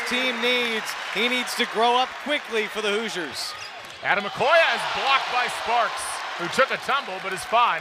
team needs. He needs to grow up quickly for the Hoosiers. Adam McCoy is blocked by Sparks, who took a tumble but is fine.